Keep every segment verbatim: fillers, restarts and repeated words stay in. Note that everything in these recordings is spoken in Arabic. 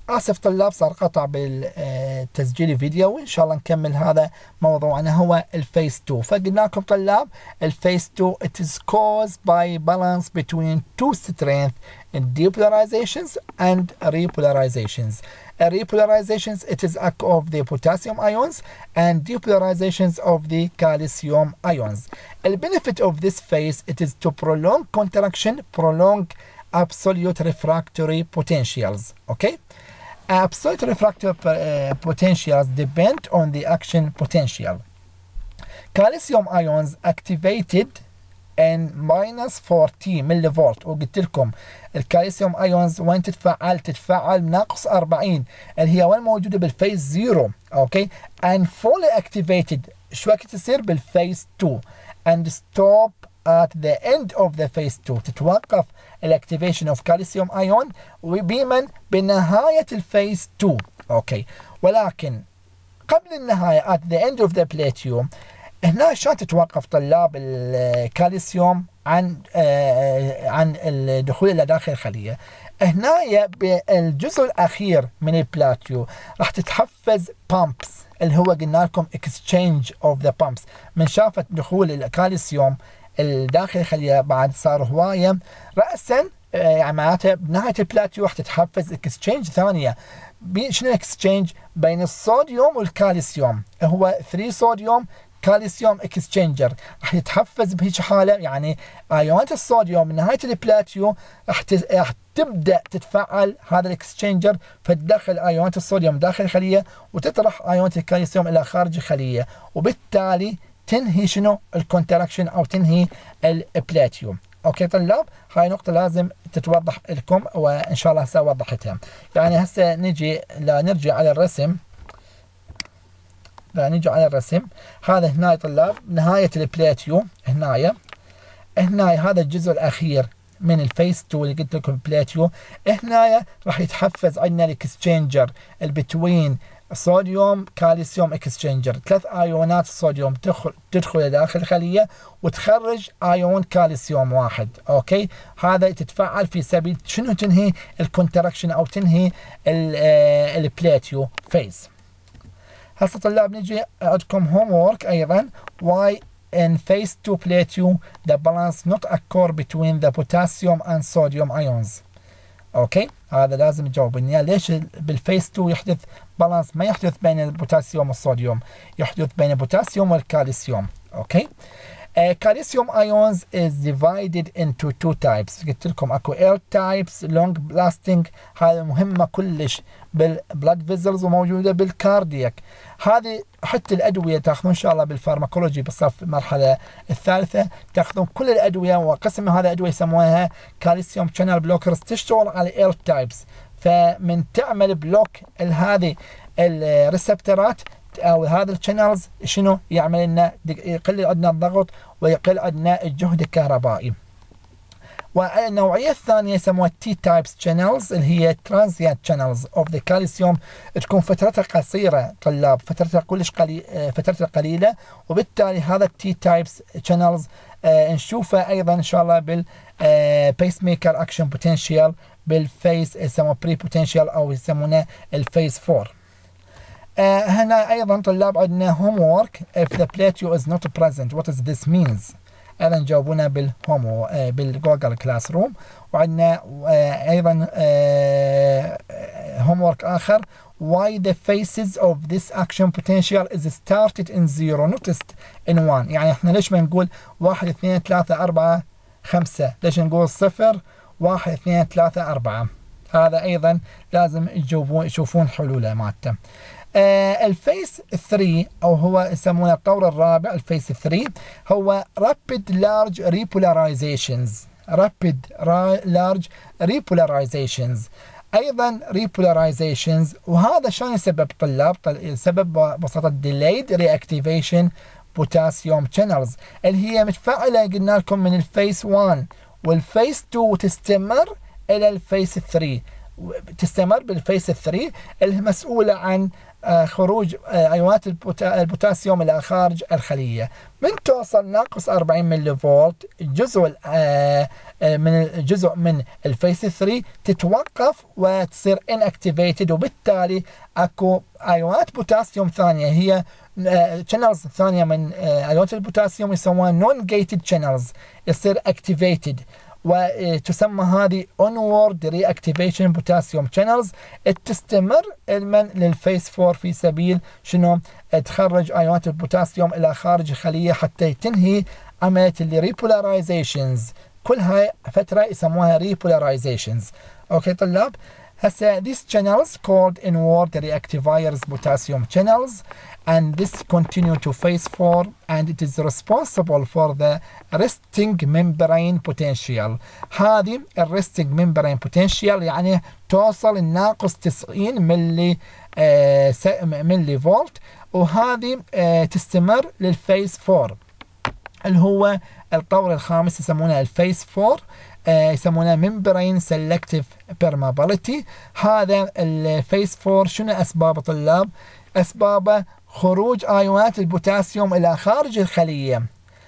آسف طلاب صار قطع بالتسجيل فيديو، وإن شاء الله نكمل هذا موضوعنا هو الفيس تو. فقلنا لكم طلاب الفيس تو it is caused by balance between two strengths in depolarizations and repolarizations. Uh, repolarizations it is act of the potassium ions and depolarizations of the calcium ions. The benefit of this phase it is to prolong contraction, prolong absolute refractory potentials. Okay. Absolute refractory uh, potentials depend on the action potential. Calcium ions activated in minus forty millivolt، وقلت لكم الكالسيوم ايونز وين تتفعل؟ تتفعل ناقص أربعين اللي هي وين موجوده بالفيز زيرو. اوكي. and fully activated شو وقت تصير؟ بالفيز تو and stop at the end of the phase two. تتوقف الاكتيفيشن اوف كالسيوم ايون وبمن؟ بنهايه الفيز تو. اوكي. ولكن قبل النهايه at the end of the plateau هنا شلون تتوقف طلاب الكالسيوم عن آه عن الدخول الى داخل الخليه؟ هنا بالجزء الاخير من البلاتيو راح تتحفز بامبس اللي هو قلنا لكم اكسشينج اوف ذا بامبس. من شافت دخول الكالسيوم الداخل الخليه بعد صار هوايه راسا يعني معناته بنهايه البلاتيو راح تتحفز اكسشينج ثانيه. شنو اكسشينج؟ بين الصوديوم والكالسيوم، هو ثلاثة صوديوم كالسيوم اكسشينجر راح يتحفز بهيك حاله. يعني ايونات الصوديوم من نهايه البلاتيو راح راح تبدا تتفعل هذا الاكسشينجر فتدخل ايونات الصوديوم داخل الخليه وتطرح ايونات الكالسيوم الى خارج الخليه، وبالتالي تنهي شنو؟ الكونتراكشن او تنهي البلاتيو. اوكي طلاب، هاي نقطه لازم تتوضح لكم وان شاء الله هسه وضحتها. يعني هسه نجي لا نرجع على الرسم لا نجي على الرسم هذا هنا طلاب نهاية البلاتيو. هنايا هنايا هذا الجزء الأخير من الفيس تو اللي قلت لكم البلاتيو. هنايا راح يتحفز عندنا الاكسشينجر البتوين صوديوم كالسيوم اكسشينجر. ثلاث ايونات الصوديوم تدخل تدخل داخل الخليه وتخرج ايون كالسيوم واحد. اوكي. هذا تتفعل في سبيل شنو؟ تنهي الكونتراكشن او تنهي البلاتيو فيز. هسه طلاب نجي عندكم هوم وورك ايضا. why in phase two plateau the balance not occur between the potassium and sodium ions. اوكي. هذا لازم تجاوبني ليش بالفيس تو يحدث بالانس ما يحدث بين البوتاسيوم والصوديوم، يحدث بين البوتاسيوم والكالسيوم. اوكي. Uh, calcium ions is divided into two types. قلت لكم اكو L types long lasting، هذه مهمه كلش بالبلاد فيزلز وموجوده بالكاردياك. هذه حتى الادويه تاخذون ان شاء الله بالفارماكولوجي بالصف المرحله الثالثه تاخذون كل الادويه وقسم هذا الادويه يسموها كالسيوم شانل بلوكرز تشتغل على L types. فمن تعمل بلوك هذه الريسبترات او هذا الشانلز شنو يعمل لنا؟ يقل عندنا الضغط ويقل عندنا الجهد الكهربائي. والنوعيه الثانيه يسموها تي تايبس شانلز اللي هي ترانزيانت شانلز اوف ذا كالسيوم، تكون فترتها قصيره طلاب، فترتها كلش قليل فترتها قليله، وبالتالي هذا التي تايبس شانلز آه نشوفه ايضا ان شاء الله بال بيس ميكر اكشن بوتنشال بالفيس يسموه بري بوتنشال او يسمونه الفيس فور. آه هنا ايضا طلاب عندنا هوم وورك if the plateau is not present what does this means. ايضا جاوبونا بالهوم آه بالجوجل كلاس روم. وعندنا آه ايضا هوم آه وورك اخر why the phases of this action potential is started in zero noticed in one. يعني احنا ليش ما نقول واحد اثنين ثلاثة أربعة خمسة؟ ليش نقول صفر واحد اثنين ثلاثة أربعة؟ هذا ايضا لازم تجاوبون يشوفون حلوله مالته. آه الفيس ثلاثة او هو يسمونه الطور الرابع الفيس ثلاثة هو rapid large repolarizations. rapid large repolarizations ايضا repolarizations. وهذا شلون يسبب طلاب؟ يسبب ببساطه delayed reactivation potassium channels اللي هي متفاعله قلنا لكم من الفيس واحد والفيس اثنين وتستمر الى الفيس ثلاثة. تستمر بالفيس ثلاثة اللي هي مسؤولة عن خروج ايونات البوتاسيوم الى خارج الخليه. من توصل ناقص أربعين ملي فولت جزء من الجزء من الفيس ثلاثة تتوقف وتصير inactivated، وبالتالي اكو ايونات بوتاسيوم ثانيه هي channels ثانيه من ايونات البوتاسيوم يسموها non gated channels يصير activated، وتسمى هذه onward reactivation potassium channels. تستمر علما للفيس أربعة في سبيل شنو؟ تخرج ايونات البوتاسيوم الى خارج الخليه حتى تنهي عمليه الريبولاريزيشنز. كل هاي فتره يسموها ريبولاريزيشنز. اوكي طلاب، هسه these channels called inward reactiviers potassium channels and this continue to phase four and it is responsible for the resting membrane potential. هذه resting membrane potential يعني توصل الناقص تسعين ملي آه ملي فولت، وهذه آه تستمر للفيس أربعة اللي هو الطور الخامس يسمونه الفيس أربعة، آه يسمونه membrane selective permeability. هذا الفيس أربعة شنو أسبابه طلاب؟ أسبابه خروج ايونات البوتاسيوم الى خارج الخليه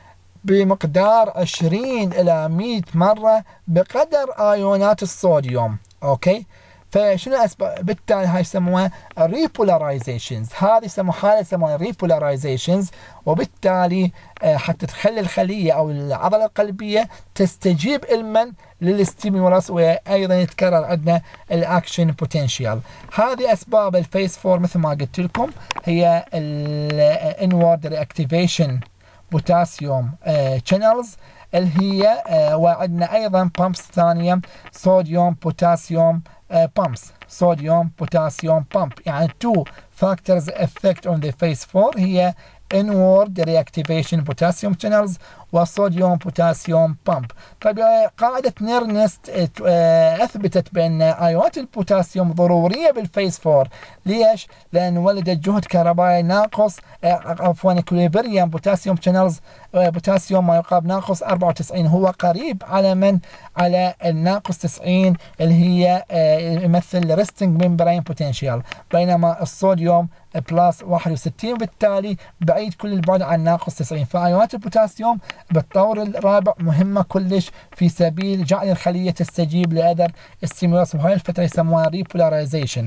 بمقدار عشرين الى مئة مره بقدر ايونات الصوديوم. اوكي، فشنو اسباب؟ بالتالي هاي يسموها ريبولاريزيشنز. هذه يسموها حاله يسموها ريبولاريزيشنز، وبالتالي حتى تخلي الخليه او العضله القلبيه تستجيب علما للستيمولس، وايضا يتكرر عندنا الاكشن بوتنشال. هذه اسباب الفيس أربعة مثل ما قلت لكم، هي الانورد رياكتيفيشن بوتاسيوم شانلز اللي هي آه وعندنا ايضا بامبس ثانيه صوديوم بوتاسيوم بامبس صوديوم بوتاسيوم بامب، يعني two factors effect on the phase four هي inward reactivation potassium channels وصوديوم بوتاسيوم بامب. طيب قاعدة نيرنست أثبتت بأن أيونات البوتاسيوم ضرورية بالفيس أربعة. ليش؟ لأن ولدت جهد كهربائي ناقص عفوا equilibrium potassium channels بوتاسيوم ما يقابل ناقص أربعة وتسعين، هو قريب على من؟ على الناقص تسعين اللي هي يمثل resting membrane potential، بينما الصوديوم بلس واحد وستين، بالتالي بعيد كل البعد عن ناقص تسعين. فأيونات البوتاسيوم بالطور الرابع مهمة كلش في سبيل جعل الخلية تستجيب لأذر ستيمولس، وهاي الفترة يسموها ريبولاريزيشن.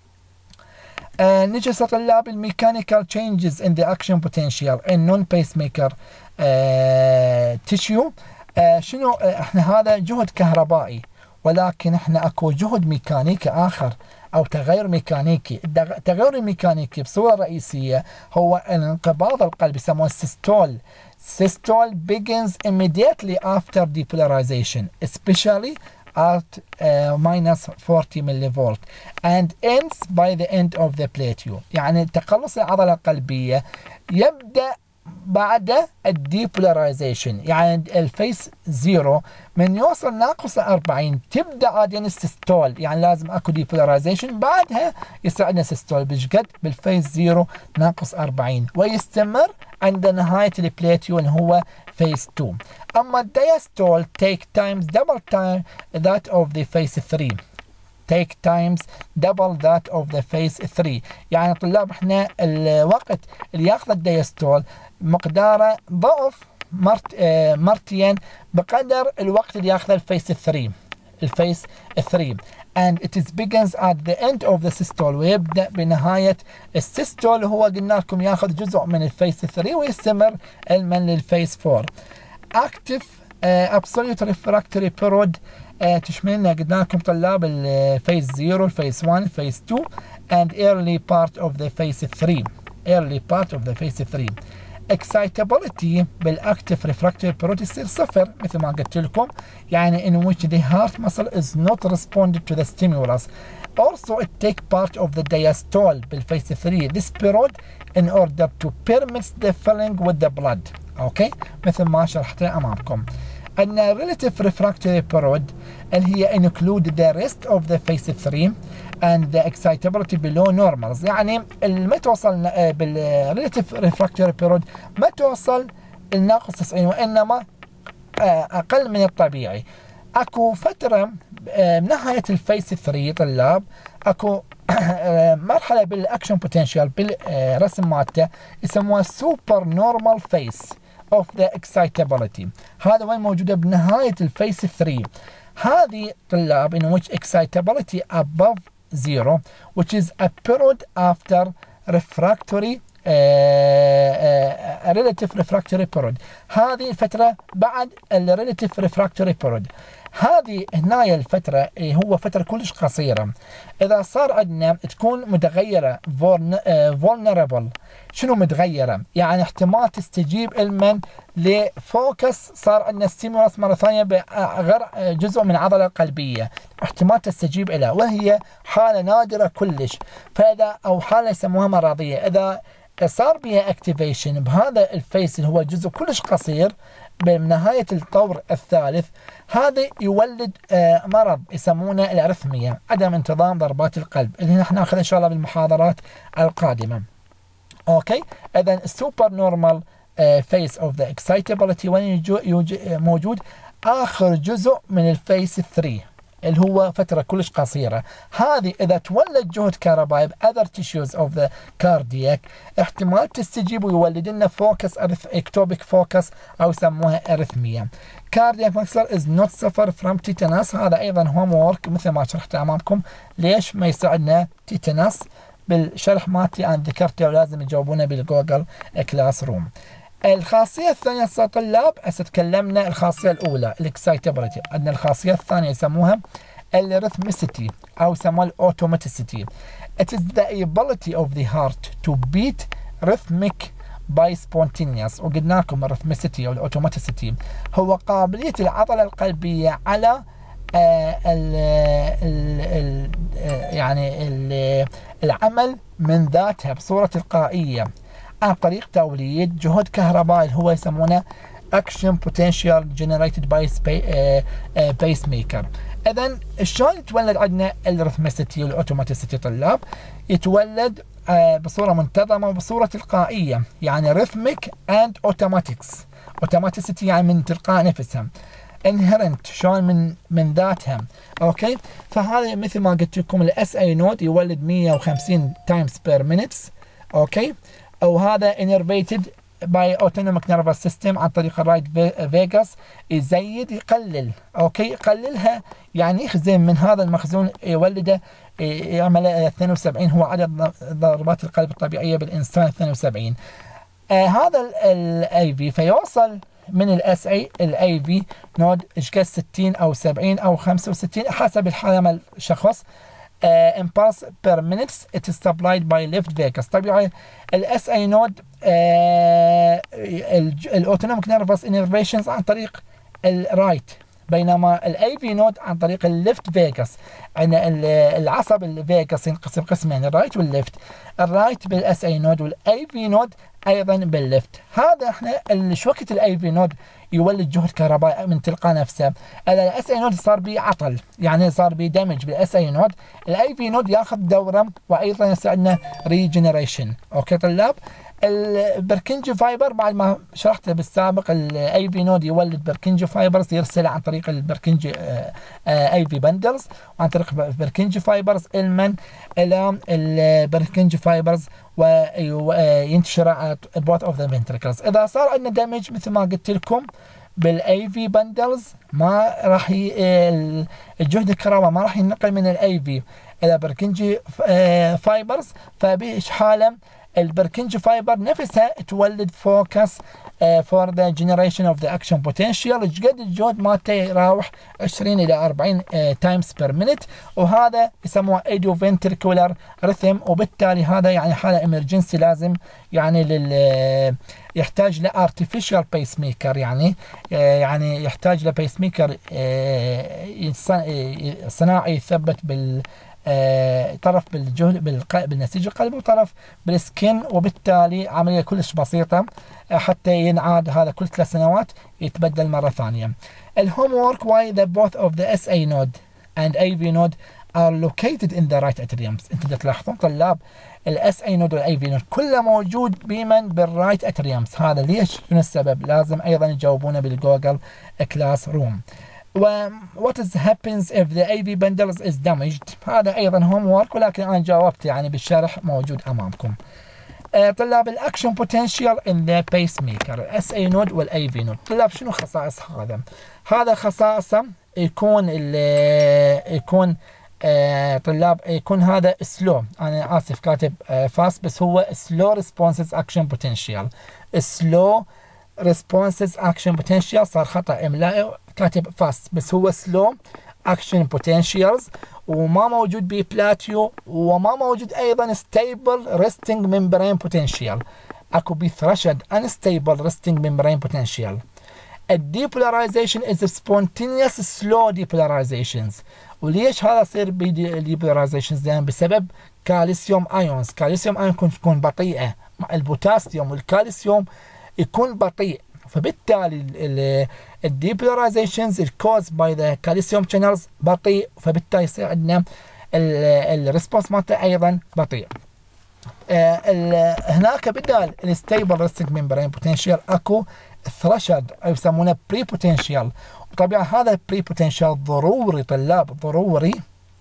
آه نجي طلاب الميكانيكال changes in the action potential in non-pacemaker آه tissue. آه شنو؟ آه احنا هذا جهد كهربائي، ولكن احنا اكو جهد ميكانيكي اخر او تغير ميكانيكي. التغير الميكانيكي بصورة رئيسية هو انقباض القلب، يسموه السيستول. Systole begins immediately after depolarization, especially at uh, minus forty millivolt and ends by the end of the plateau. يعني تقلص العضلة القلبية يبدأ بعد الديبولاريزيشن، يعني الفيس زيرو من يوصل ناقص أربعين تبدا عادين السيستول، يعني لازم اكو ديبولاريزيشن بعدها يصير عندنا سيستول بشقد بالفيس زيرو ناقص أربعين، ويستمر عند نهايه البليتيو اللي هو فيس تو. اما الدياستول take times double time that of the phase three take times double that of the phase three. يعني طلاب احنا الوقت اللي ياخذ الدياستول مقداره ضعف مرت آه مرتين بقدر الوقت اللي ياخذه الفيس ثلاثة الفيس ثلاثة and it is begins at the end of the systole، ويبدأ بنهاية السيستول هو قلنا لكم ياخذ جزء من الفيس ثلاثة ويستمر علما للفيس أربعة. active uh, absolute refractory period uh, تشملنا قلنا لكم طلاب الفيس صفر الفيس واحد الفيس اثنين and early part of the phase three early part of the phase three. excitability بالاكتف refractory period يصير صفر مثل ما قلت لكم، يعني in which the heart muscle is not responded to the stimulus. also it take part of the diastole بالفيس ثلاثة this period in order to permit the filling with the blood. اوكي مثل ما شرحت امامكم. عندنا relative refractory period اللي هي include the rest of the phase three and the excitability below normals، يعني ما توصل بال relative refractory period ما توصل الناقص تسعين وانما اقل من الطبيعي. اكو فتره بنهاية الفيس ثلاثة طلاب اكو مرحلة بالاكشن بوتنشال بالرسم مالته يسموها سوبر نورمال فيس of the excitability. هذا وين موجودة بنهاية الفيس ثلاثة. هذه طلاب in which excitability above zero which is a period after refractory uh, uh, relative refractory period. هذه الفترة بعد ال relative refractory period. هذه هنا الفترة هو فترة كلش قصيرة. إذا صار عندنا تكون متغيرة vulnerable. شنو متغيرة؟ يعني احتمال تستجيب المن لفوكس، صار عندنا ستيمولس مرة ثانية بغير جزء من العضلة القلبية، احتمال تستجيب إلى، وهي حالة نادرة كلش. فإذا أو حالة يسموها مرضية، إذا صار بها اكتيفيشن بهذا الفيس اللي هو جزء كلش قصير بنهاية الطور الثالث، هذا يولد آه مرض يسمونه الأرثمية، عدم انتظام ضربات القلب، اللي نحن ناخذها إن شاء الله بالمحاضرات القادمة. أوكي، إذا السوبر نورمال فيس أوف ذا اكسايتابيلتي وين موجود؟ آخر جزء من الفيس ثلاثة اللي هو فترة كلش قصيرة. هذه إذا تولد جهد كهربائي ب other tissues of the cardiac احتمال تستجيب ويولد لنا فوكس ectopic فوكس أو يسموها أرثمية. cardiac muscle is not suffer from tetanus. هذا أيضا homework مثل ما شرحت أمامكم. ليش ما يساعدنا تيتانس؟ بالشرح مالتي أنا ذكرته ولازم تجاوبونه بالجوجل كلاس روم. الخاصية الثانية طلاب، هسه تكلمنا الخاصية الأولى الاكسايتابيلتي، عندنا الخاصية الثانية يسموها الريثميسيتي أو يسموها الأوتوماتيسيتي. It is the ability of the heart to beat rhythmic by spontaneous. وقلنا لكم الريثميسيتي أو الأوتوماتيسيتي هو قابلية العضلة القلبية على آه ال ال ال يعني ال العمل من ذاتها بصورة تلقائية عن طريق توليد جهد كهربائي اللي هو يسمونه action potential generated by pacemaker. اذا شلون يتولد عندنا الريثميسيتي والاوتوماتيسيتي طلاب؟ يتولد بصوره منتظمه وبصوره تلقائيه، يعني rhythmic and automatics. automaticity يعني من تلقاء نفسها، inherent شلون من من ذاتها. اوكي، فهذا مثل ما قلت لكم الاس اي نود يولد مية وخمسين times per minutes. اوكي، او هذا innervated by autonomic nervous system عن طريق الرايت فيغاس، يزيد يقلل. اوكي، يقللها يعني يخزن من هذا المخزون يولده، يعمل اثنين وسبعين هو عدد ضربات القلب الطبيعيه بالانسان اثنين وسبعين. آه هذا الاي في فيوصل من الاس اي الاي في نود ايش قد ستين او سبعين او خمسة وستين حسب الحاله مال الشخص. Uh, impulse per minutes it is supplied by left vagus. طبيعي الاس اي نود الاوتونوميك نيرفس انرفيشنز عن طريق الرايت، بينما الاي في نود عن طريق الليفت فيجاس. يعني العصب الفيجاس ينقسم قسمين، الرايت والليفت. الرايت بالاس اي نود والاي في نود ايضا بالليفت. هذا احنا شو وقت الاي في نود يولد جهد كهربائي من تلقاء نفسه. الاس اي نود صار به عطل، يعني صار به دامج بالاس اي نود، الاي في نود ياخذ دوره وايضا يساعدنا ريجنريشن. اوكي طلاب، البركنجي فايبر بعد ما شرحته بالسابق الاي في نود يولد بركنجي فايبرز يرسلها عن طريق البركنجي اي في بندلز، وعن طريق بركنجي فايبرز المن الى البركنجي فايبرز وينتشر على both of the ventricles. اذا صار عندنا دامج مثل ما قلت لكم بالاي في بندلز ما راح ي... الجهد الكهربائي ما راح ينقل من الاي في الى بركنجي فايبرز، فبإشحاله البركنجي فايبر نفسها تولد فوكس فور ذا جنريشن اوف ذا اكشن بوتنشال. ايش قد الجهد مالته يراوح عشرين الى أربعين تايمز بير مينت، وهذا يسموه ايديو فنتريكولار ريثم. وبالتالي هذا يعني حاله امرجنسي، لازم يعني لل يحتاج لارتفيشال بيس ميكر، يعني يعني يحتاج لبيس ميكر صناعي يثبت بال آه طرف بالجهد بالنسيج القلبي وطرف بالسكن، وبالتالي عملية كلش بسيطة آه حتى ينعاد هذا كل ثلاث سنوات يتبدل مرة ثانية. الهوم وورك why the both of the اس اي node and اي في node are located in the right atriums. انتم تلاحظون طلاب الاس اي نود والاي في نود كله موجود بمن بالرايت اتريومز. هذا ليش؟ شنو السبب؟ لازم ايضا يجاوبونه بالجوجل كلاس روم. و what is happens if the A V bundles is damaged. هذا أيضا هوم work، ولكن أنا جاوبت يعني بالشرح موجود أمامكم. آه طلاب الأكشن بوتنشال in the pacemaker اس اي نود والاي في نود. طلاب شنو خصائص هذا؟ هذا خصائصه يكون ال يكون آه طلاب يكون هذا سلو، أنا آسف كاتب آه فاست بس هو سلو ريسبونسز أكشن بوتنشال. سلو ريسبونسز أكشن بوتنشال، صار خطأ إملائي كاتب فاست بس هو سلو أكشن بوتنشالز، وما موجود بي بلاتيو، وما موجود ايضا ستيبل ريستنج ممبرين بوتنشال. اكو بي ثرشد انستيبل ريستنج ممبرين بوتنشال. الديبولاريزيشن از سبونتينيوس سلو ديبولاريزيشنز. وليش هذا يصير بديبولاريزيشنز؟ لان بسبب كالسيوم ايونز. كالسيوم ايون تكون بطيئه، مع البوتاسيوم والكالسيوم يكون بطيء، فبالتالي الديبولاريزيشنز الكوز باي ذا كالسيوم شانلز بطيء، فبالتالي يصير عندنا الريسبونس مالته ايضا بطيء. آه هناك بدال الستيبل ريستنج ممبرين بوتنشال اكو ثرشد او يسمونه بري بوتنشال. وطبعا هذا البري بوتنشال ضروري طلاب، ضروري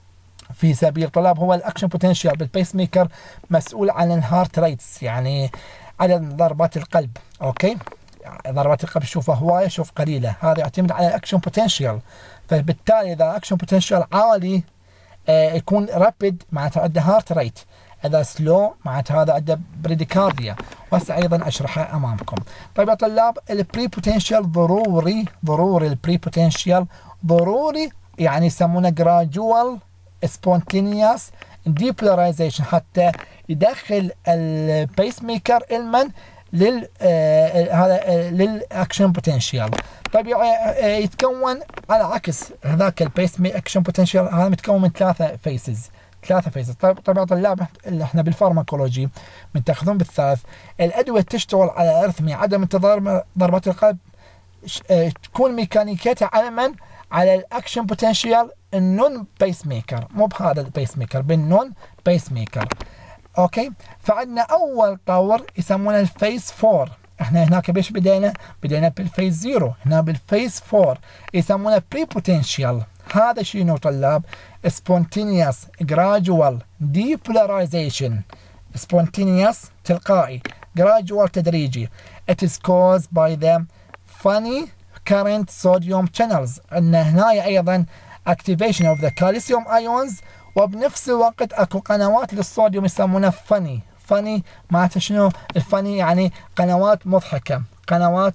في سبيل طلاب هو الاكشن بوتنشال بالبيس ميكر مسؤول عن الهارت ريتس، يعني عدد ضربات القلب. اوكي، ضربات القلب شوفها هوايه شوف قليله، هذا يعتمد على الاكشن بوتنشال. فبالتالي اذا اكشن بوتنشال عالي آه يكون رابيد معناته عنده هارت ريت، اذا سلو معناته هذا عنده بريديكارديا، وهسه ايضا اشرحها امامكم. طيب يا طلاب البري بوتنشال ضروري، ضروري البري بوتنشال ضروري، يعني يسمونه جراجوال سبونتينيوس ديبولاريزيشن حتى يدخل البيس ميكر المن لل آه هذا آه للاكشن بوتنشال. طيب آه يتكون على عكس هذاك البيس مي اكشن بوتنشال، هذا متكون من ثلاثه فيسز، ثلاثه فيسز. طيب طبعا طلاب اللي احنا بالفارماكولوجي من تاخذون بالثالث، الادويه تشتغل على ارثمي عدم انتظار ضربات القلب آه تكون ميكانيكيتها على من؟ على الاكشن بوتنشال النون بيس ميكر، مو بهذا البيس ميكر، بالنون بيس ميكر. اوكي، فعندنا اول طور يسمونه الفيز فور. احنا هناك بيش بدينا؟ بدينا بالفيز زيرو، هنا بالفيز فور يسمونه بري بوتنشال. هذا شنو طلاب؟ سبونتينيوس جراجوال ديبولاريزيشن. سبونتينيوس تلقائي، جراجوال تدريجي. It is caused by the funny current sodium channels. ان هنا ايضا activation of the calcium ions، وبنفس الوقت اكو قنوات للصوديوم يسمونها فاني. فاني معناته شنو الفاني؟ يعني قنوات مضحكه، قنوات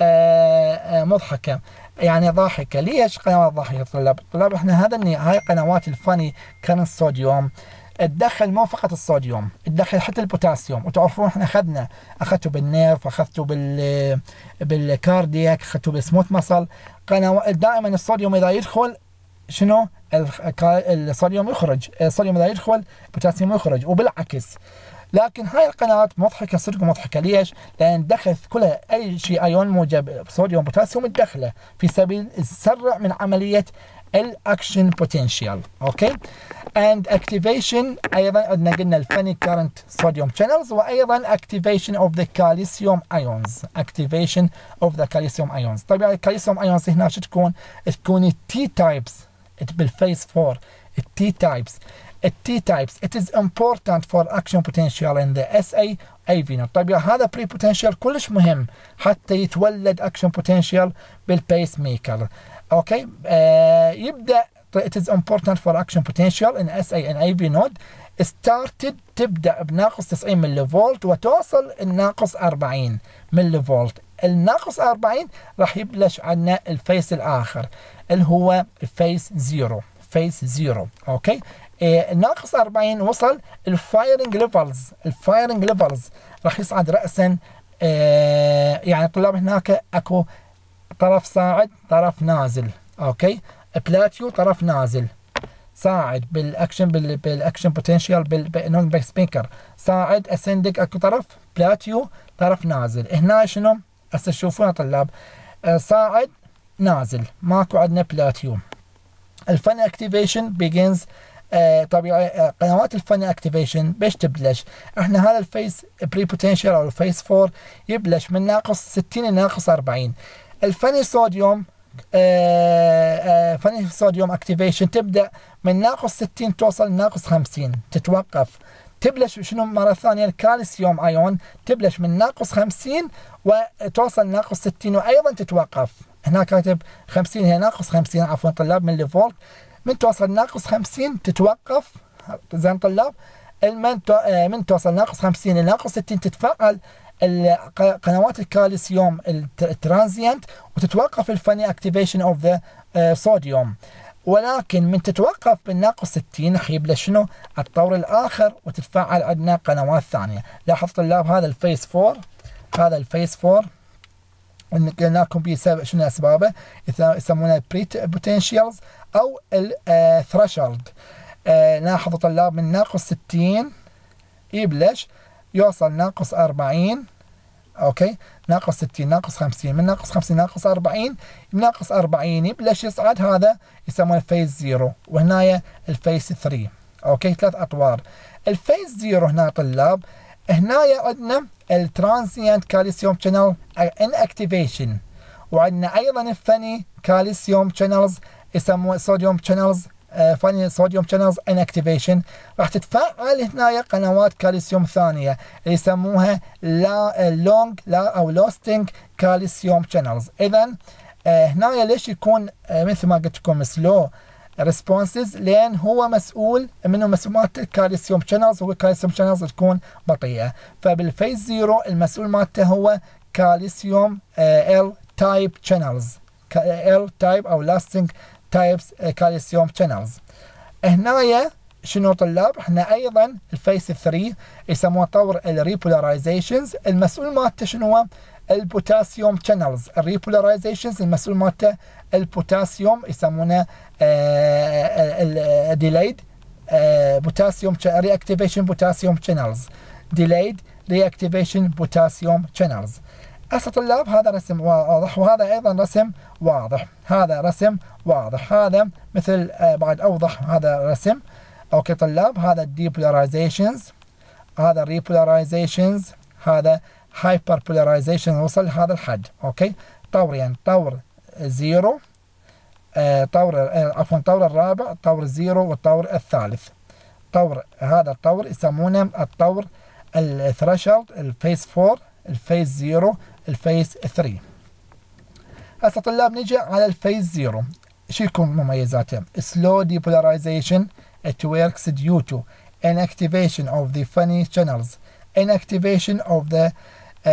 آآ آآ مضحكه يعني ضاحكه. ليش قنوات ضاحكه طلاب؟ طلاب احنا هذا هاي قنوات الفاني كان الصوديوم تدخل مو فقط الصوديوم، تدخل حتى البوتاسيوم. وتعرفون احنا اخذنا اخذته بالنيرف، اخذته بال بالكاردياك، اخذته بالسموث مسل. قنوات دائما الصوديوم اذا يدخل شنو؟ الصوديوم يخرج، الصوديوم اذا يدخل البوتاسيوم يخرج، وبالعكس. لكن هاي القنوات مضحكه، صدق مضحكه. ليش؟ لان دخل كلها اي شيء ايون موجب صوديوم بوتاسيوم تدخله في سبيل تسرع من عمليه الاكشن بوتنشال. اوكي، اند اكتيفيشن ايضا عندنا قلنا الفاني كارنت صوديوم شانلز، وايضا اكتيفيشن اوف ذا كالسيوم ايونز. اكتيفيشن اوف ذا كالسيوم ايونز. طبعا الكالسيوم ايونز هنا شو تكون؟ تكون تي تايبس بالفيز فور. التي تايبس التي تايبس it is important for action potential in the اس اي اي في نود. طيب هذا بري بوتنشال كلش مهم حتى يتولد اكشن بوتنشال بالبيس ميكر. اوكي، آه يبدا it is important for action potential in اس اي and اي في node started تبدا بناقص تسعين ملي فولت وتوصل الناقص أربعين ملي فولت. الناقص أربعين راح يبلش عندنا الفيس الاخر اللي هو الفيس زيرو. فيس زيرو. اوكي، إيه ناقص أربعين وصل الفايرنج ليفلز. الفايرنج ليفلز راح يصعد راسا. إيه يعني طلاب هناك اكو طرف صاعد طرف نازل. اوكي، بلاتيو طرف نازل، صاعد بالاكشن بالاكشن بوتنشال بالنون بيس ميكر صاعد اسندك، اكو طرف بلاتيو طرف نازل. هنا شنو هسه تشوفون طلاب؟ آه صاعد نازل، ماكو عندنا بلاتيو. الفن اكتيفيشن بيجنز. آه طبيعي آه قنوات الفن اكتيفيشن بيش تبلش؟ احنا هذا الفيس بري بوتنشال او الفيس فور يبلش من ناقص ستين لناقص أربعين. الفني صوديوم فني صوديوم اكتيفيشن تبدا من ناقص ستين توصل ناقص خمسين تتوقف. تبلش شنو مرة ثانية الكالسيوم ايون تبلش من ناقص خمسين وتوصل ناقص ستين وايضا تتوقف. هنا كاتب خمسين هي ناقص خمسين عفوا طلاب ملي فولت، من توصل ناقص خمسين تتوقف. زين طلاب، من من توصل ناقص خمسين لناقص ستين تتفاعل قنوات الكالسيوم الترانزيانت وتتوقف الفني اكتيفيشن اوف ذا صوديوم. ولكن من تتوقف بالناقص ستين راح يبلش شنو الطور الاخر وتتفاعل عندنا قنوات ثانيه. لاحظ طلاب هذا الفيس فور، هذا الفيس فور قلنا لكم به شنو اسبابه، يسمونه بري بوتنشيالز او الثريشولد. آه لاحظوا طلاب من ناقص ستين يبلش يوصل ناقص أربعين، اوكي ناقص ستين ناقص خمسين، من ناقص خمسين ناقص أربعين، من ناقص أربعين يبلش يصعد، هذا يسمونه الفيز زيرو، وهنا الفيز ثري. اوكي ثلاث اطوار. الفيز زيرو هنا طلاب هنا عندنا الترانزيانت كالسيوم شانل ان اكتيفيشن، وعندنا ايضا الفني كالسيوم شانلز يسموه صوديوم شانلز فاني صوديوم شانلز ان اكتيفيشن. راح تتفاعل هنا قنوات كالسيوم ثانيه اللي يسموها لا لونج لا او لوستنج كالسيوم شانلز. اذا هنا ليش يكون مثل ما قلت لكم سلو ريسبونسز؟ لان هو مسؤول منه مسؤولات الكالسيوم شانلز، هو الكالسيوم شانلز تكون بطيئه. فبالفيز زيرو المسؤول مالته هو كالسيوم ال تايب شانلز، ال تايب او لاستنج تايبس كالسيوم شانلز. هنايا شنو طلاب؟ احنا ايضا الفيس ثري يسموه طور الريبولاريزيشنز، المسؤول مالته شنو؟ البوتاسيوم شانلز. الريبولاريزيشنز المسؤول مالته البوتاسيوم، يسمونه ديلايد بوتاسيوم ري اكتيفيشن بوتاسيوم شانلز، ديلايد ري اكتيفيشن بوتاسيوم شانلز. هسه طلاب هذا رسم واضح، وهذا ايضا رسم واضح، هذا رسم واضح، هذا مثل آه بعد اوضح هذا رسم. اوكي طلاب هذا الديبولاريزيشنز، هذا الريبولاريزيشنز، هذا هايبر بولاريزيشن وصل هذا الحد. اوكي طورين، طور زيرو، آه طور آه عفوا طور الرابع، طور زيرو، والطور الثالث. طور هذا الطور يسمونه الطور الثريشولد، الفيس فور، الفيز زيرو، الفيز ثري. هسه طلاب نجي على الفيز زيرو، شو يكون مميزاته؟ slow depolarization it works due to inactivation of the funny channels, inactivation of the uh,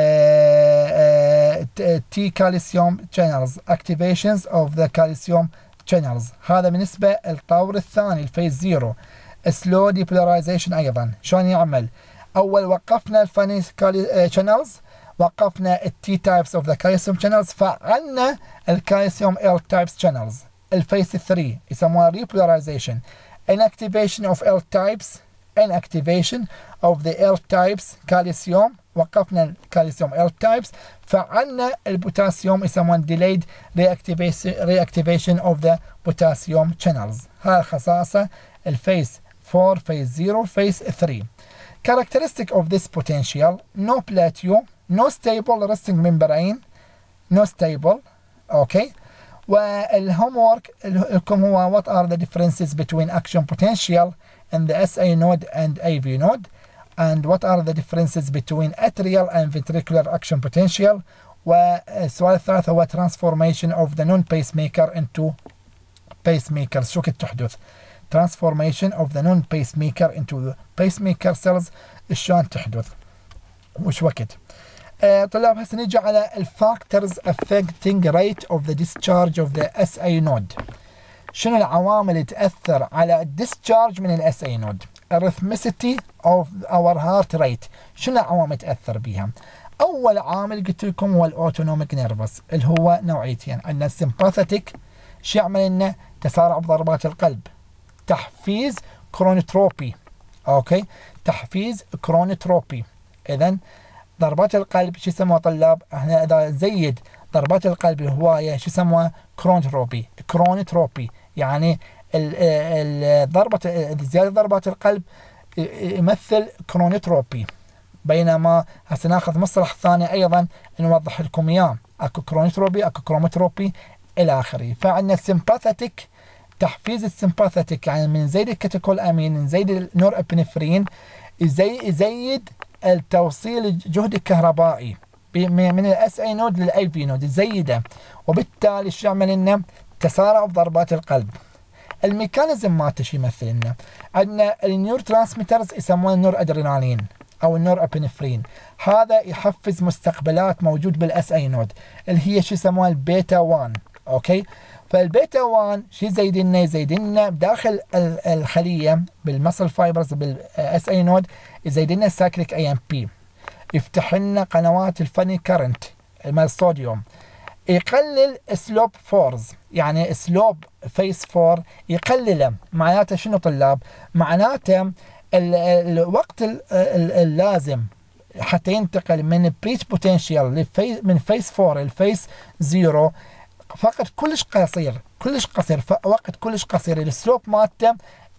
uh, T calcium channels, activations of the calcium channels. هذا بالنسبة للطور الثاني الفيز زيرو. slow depolarization أيضا شلون يعمل؟ أول وقفنا الفاني channels، وقفنا التي تايبس اوف ذا كالسيوم شانلز، فعلنا الكالسيوم ال تايبس شانلز. الفيس ثري يسموها ريبولاريزيشن، inactivation of L types، inactivation of the L types كالسيوم، وقفنا الكالسيوم L types، فعلنا البوتاسيوم يسمون delayed reactivation of the potassium channels. هاي خصائصه الفيس فور، فيس زيرو، فيس ثري. characteristic of this potential: no plateau، no stable resting membrane، no stable. okay والhomework لكم هو what are the differences between action potential in the S A node and A V node, and what are the differences between atrial and ventricular action potential. والسؤال الثالث هو transformation of the non-pacemaker into pacemakers. شو كنت تحدث؟ transformation of the non-pacemaker into the pacemaker cells شلون تحدث؟ وش وقت؟ آه طلاب هسه نجي على الفاكتورز affecting rate of the discharge of the S A node. شنو العوامل اللي تأثر على الديسشارج من ال S A node؟ الريثميسيتي of our heart rate. شنو العوامل تأثر بيها؟ أول عامل قلت لكم هو الأوتونوميك نيرفس، اللي هو نوعيتين، عندنا السمباثيك شو يعمل لنا؟ تسارع بضربات القلب، تحفيز كرونوتروبي. اوكي تحفيز كرونوتروبي. اذا ضربات القلب شو يسموها طلاب؟ احنا اذا زيد ضربات القلب هوايه شو يسموها؟ كرونوتروبي. كرونوتروبي يعني ضربه زياده ضربات القلب يمثل كرونوتروبي. بينما هسه ناخذ مصطلح ثاني ايضا نوضح لكم اياه، اكو كرونوتروبي، اكو كروموتروبي. الى اخره. فعندنا السمباثيك، تحفيز السمباثيك يعني من زيد الكاتيكول امين، من زيد النور ابنفرين، يزي يزيد التوصيل الجهد الكهربائي من الاس اي نود للاي في نود، يزيده، وبالتالي شو يعمل لنا؟ تسارع بضربات القلب. الميكانيزم مالته شو يمثل لنا؟ عندنا النيور ترانسميترز يسمونه النور ادرينالين او النور ابنفرين، هذا يحفز مستقبلات موجود بالاس اي نود اللي هي شو يسموها البيتا واحد. اوكي، فالبيتا واحد شو يزيد لنا؟ يزيد لنا بداخل الخليه بالمسل فايبرز بالاس اي نود، يزيد لنا السايكليك اي ام بي، يفتح لنا قنوات الفاني كارنت مال الصوديوم، يقلل سلوب فورز، يعني سلوب فيس فور يقلله. معناته شنو طلاب؟ معناته الوقت اللازم حتى ينتقل من بريتش بوتنشال من فيس فور لفيس زيرو فقط كلش قصير، كلش قصير، وقت كلش قصير. السلوب مالته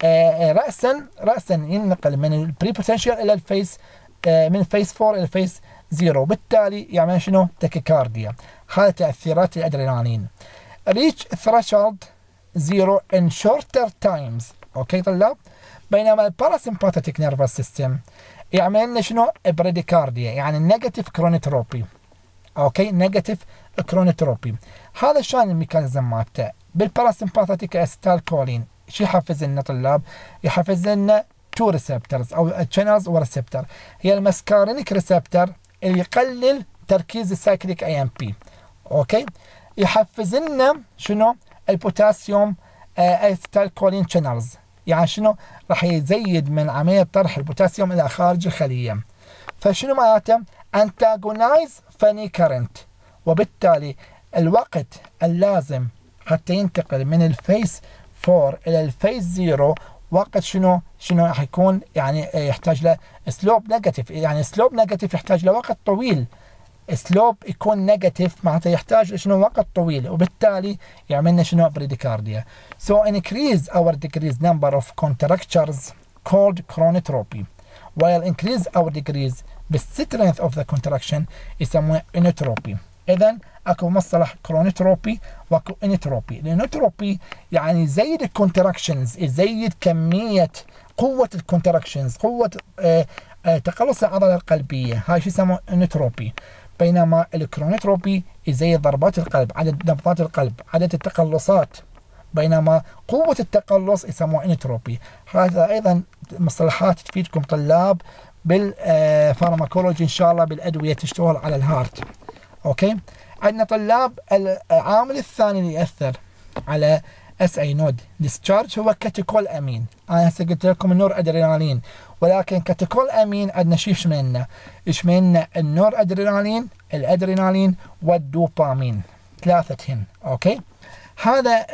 رأسا رأسا ينقل من البري بوتنشال الى الفيس، من فيس فور الى فيس زيرو، بالتالي يعمل شنو؟ تاكيكارديا. هذا تأثيرات الادرينالين. ريتش ثريشولد زيرو ان شورتر تايمز. اوكي طلاب، بينما الباراسمباثيك نيرفس سيستم يعمل لنا شنو؟ بريديكارديا، يعني نيجاتيف كرونيتروبي. اوكي، نيجاتيف كرونيتروبي. هذا شلون الميكانيزم مالته؟ بالباراسمباثيك استال كولين شو يحفز لنا طلاب؟ يحفز لنا تو ريسبتورز او تشانلز وريسبتور، هي المسكارينيك ريسبتور اللي يقلل تركيز السايكليك اي ام بي. اوكي، يحفز لنا شنو؟ البوتاسيوم استال كولين تشانلز، يعني شنو؟ راح يزيد من عمليه طرح البوتاسيوم الى خارج الخليه. فشنو معناته؟ انتاجونايز فاني كارنت، وبالتالي الوقت اللازم حتى ينتقل من الفيس فور الى الفيس زيرو وقت شنو؟ شنو راح يكون؟ يعني يحتاج له سلوب نيجاتيف، يعني سلوب نيجاتيف يحتاج له وقت طويل. سلوب يكون نيجاتيف معناته يحتاج شنو؟ وقت طويل، وبالتالي يعملنا شنو؟ بريديكارديا. So increase or decrease number of contractures called chronotropy, while increase or decrease بالstrength of the contraction يسمونه انوتروبي. اذا اكو مصطلح كرونوتروبي واكو انوتروبي. الانوتروبي يعني يزيد الكونتراكشنز، يزيد كميه قوه الكونتراكشنز، قوه آه آه تقلص العضله القلبيه، هاي شو يسمونه انوتروبي. بينما الكرونوتروبي يزيد ضربات القلب، عدد نبضات القلب، عدد التقلصات، بينما قوه التقلص يسموه انوتروبي. هذا ايضا مصطلحات تفيدكم طلاب بالفارماكولوجي ان شاء الله، بالادويه تشتغل على الهارت. اوكي، عندنا طلاب العامل الثاني اللي ياثر على اس اي نود ديسشارج هو كاتيكول امين. انا هسه قلت لكم النور ادرينالين، ولكن كاتيكول امين عندنا شيء يشملنا؟ يشملنا النور ادرينالين، الادرينالين والدوبامين، ثلاثتهن. اوكي، هذا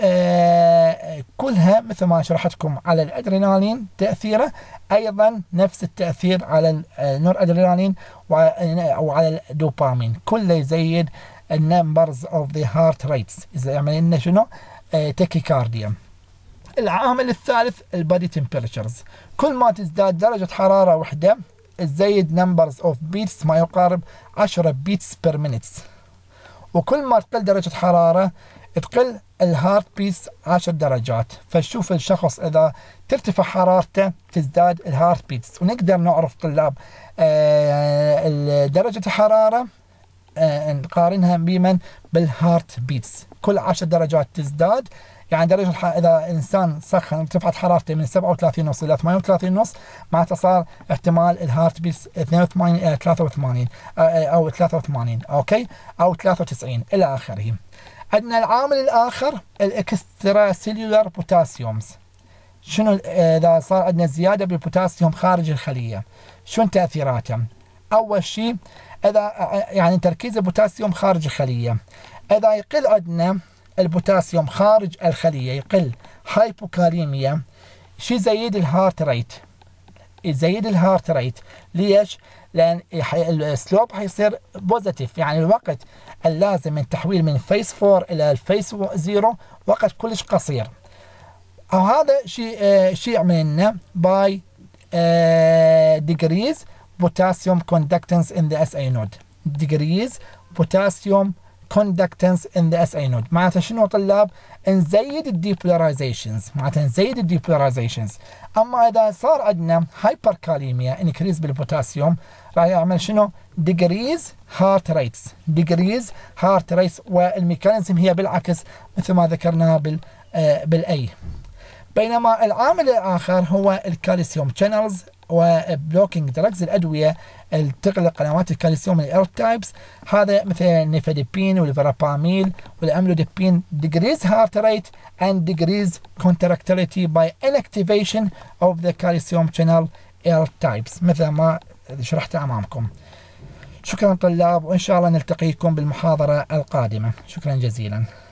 آه كلها مثل ما شرحت لكم على الادرينالين تاثيره، ايضا نفس التاثير على النور ادرينالين وعلى الدوبامين، كله يزيد النمبرز اوف ذا هارت ريتس، اذا يعمل لنا شنو؟ آه تاكيكارديا. العامل الثالث البادي تمبريتشرز، كل ما تزداد درجه حراره وحده تزيد نمبرز اوف بيتس ما يقارب عشرة بيتس بير مينتس، وكل ما تقل درجه حراره تقل الهارت بيتس عشر درجات. فشوف الشخص اذا ترتفع حرارته تزداد الهارت بيتس، ونقدر نعرف طلاب آه درجه الحراره آه نقارنها بمن؟ بالهارت بيتس، كل عشر درجات تزداد. يعني درجه الح... اذا انسان سخن ارتفعت حرارته من سبعة وثلاثين ونص الى ثمانية وثلاثين ونص معناته صار احتمال الهارت بيتس اثنين وثمانين الى ثلاثة وثمانين او ثلاثة وثمانين، اوكي، او ثلاثة وتسعين الى اخره. عندنا العامل الاخر الاكسترا سيلولار بوتاسيومز. شنو اذا صار عندنا زياده بالبوتاسيوم خارج الخليه؟ شنو تاثيراته؟ اول شيء اذا يعني تركيز البوتاسيوم خارج الخليه، اذا يقل عندنا البوتاسيوم خارج الخليه، يقل هايبوكاليميا، شو يزيد الهارت ريت، يزيد الهارت ريت. ليش؟ لان السلوب حيصير بوزيتيف، يعني الوقت اللازم من تحويل من فيس فور الى الفيس زيرو وقت كلش قصير. او هذا شيء آه شيء يعمل لنا باي ديجريز بوتاسيوم كوندكتنس ان ذا اس اي نود، ديجريز بوتاسيوم conductance in the اس اي node. معناتها شنو طلاب؟ نزيد الديبولاريزيشنز، معناتها نزيد الديبولاريزيشنز. اما اذا صار عندنا هايبركاليميا انكريز بالبوتاسيوم راح يعمل شنو؟ ديجريز هارت ريتس، ديجريز هارت ريتس، والميكانيزم هي بالعكس مثل ما ذكرنا بال آه بالاي. بينما العامل الاخر هو الكالسيوم شانلز وبلوكينج دراجز، الادويه اللي تغلق قنوات الكالسيوم الارث تايبس، هذا مثل النيفاديبين والفراباميل والاملوديبين decrease heart rate and decrease contractility by inactivation of the calcium channel earth types مثل ما شرحت امامكم. شكرا طلاب، وان شاء الله نلتقيكم بالمحاضره القادمه. شكرا جزيلا.